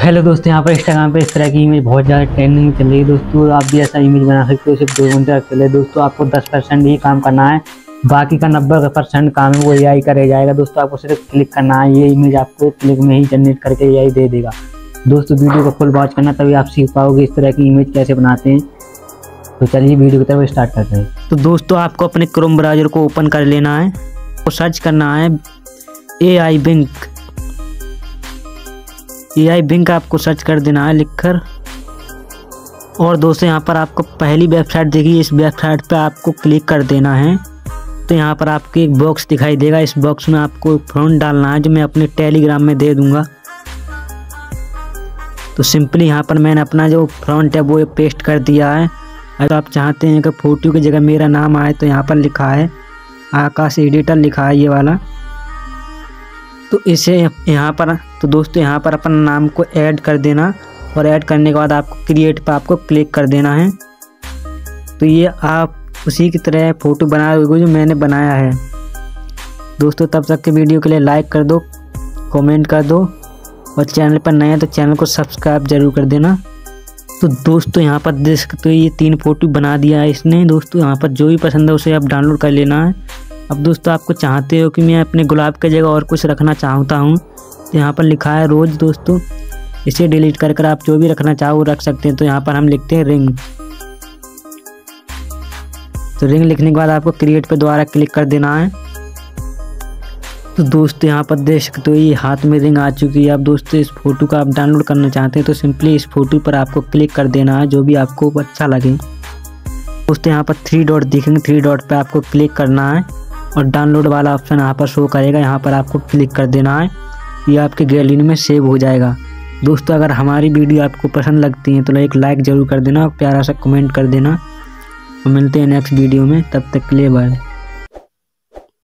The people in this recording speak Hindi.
हेलो दोस्तों, यहाँ पर इंस्टाग्राम पे इस तरह की इमेज बहुत ज़्यादा ट्रेंडिंग में चल रही है। दोस्तों आप भी ऐसा इमेज बना सकते हो, सिर्फ 2 घंटे चले। दोस्तों आपको 10% ही काम करना है, बाकी का 90% काम है वो एआई करे जाएगा। दोस्तों आपको सिर्फ क्लिक करना है, ये इमेज आपको क्लिक में ही जनरेट करके एआई दे देगा। दोस्तों वीडियो को फुल वॉच करना, तभी आप सीख पाओगे इस तरह की इमेज कैसे बनाते हैं। तो चलिए वीडियो की तरफ स्टार्ट करते हैं। तो दोस्तों आपको अपने क्रोम ब्राउज़र को ओपन कर लेना है और सर्च करना है AI बिंक आपको सर्च कर देना है लिखकर। और दोस्तों यहाँ पर आपको पहली वेबसाइट देखिए, इस वेबसाइट पे आपको क्लिक कर देना है। तो यहाँ पर आपको एक बॉक्स दिखाई देगा, इस बॉक्स में आपको फ़ॉन्ट डालना है जो मैं अपने टेलीग्राम में दे दूँगा। तो सिंपली यहाँ पर मैंने अपना जो फ़ॉन्ट है वो पेस्ट कर दिया है। अगर आप चाहते हैं कि फ़ोटो की जगह मेरा नाम आए तो यहाँ पर लिखा है आकाश एडिटर लिखा है ये वाला। तो इसे यहाँ पर तो दोस्तों यहाँ पर अपना नाम को ऐड कर देना और ऐड करने के बाद आपको क्रिएट पर आपको क्लिक कर देना है। तो ये आप उसी की तरह फ़ोटो बना दोगे जो मैंने बनाया है। दोस्तों तब तक के वीडियो के लिए लाइक कर दो, कमेंट कर दो और चैनल पर नए हैं तो चैनल को सब्सक्राइब जरूर कर देना। तो दोस्तों यहाँ पर देख सकते हो ये 3 फ़ोटो बना दिया है इसने। दोस्तों यहाँ पर जो भी पसंद है उसे आप डाउनलोड कर लेना है। अब दोस्तों आपको चाहते हो कि मैं अपने गुलाब की जगह और कुछ रखना चाहता हूँ, तो यहाँ पर लिखा है रोज़। दोस्तों इसे डिलीट कर आप जो भी रखना चाहो वो रख सकते हैं। तो यहाँ पर हम लिखते हैं रिंग। तो रिंग लिखने के बाद आपको क्रिएट पे दोबारा क्लिक कर देना है। तो दोस्तों यहाँ पर देख सकते हो ये हाथ में रिंग आ चुकी है। अब दोस्तों इस फोटो का आप डाउनलोड करना चाहते हैं तो सिंपली इस फोटो पर आपको क्लिक कर देना है, जो भी आपको अच्छा लगे। दोस्तों यहाँ पर 3 डॉट दिखेंगे, 3 डॉट पे आपको क्लिक करना है और डाउनलोड वाला ऑप्शन यहाँ पर शो करेगा, यहाँ पर आपको क्लिक कर देना है। ये आपके गैलरी में सेव हो जाएगा। दोस्तों अगर हमारी वीडियो आपको पसंद लगती है तो एक लाइक ज़रूर कर देना और प्यारा सा कमेंट कर देना। तो मिलते हैं नेक्स्ट वीडियो में, तब तक के लिए बाय।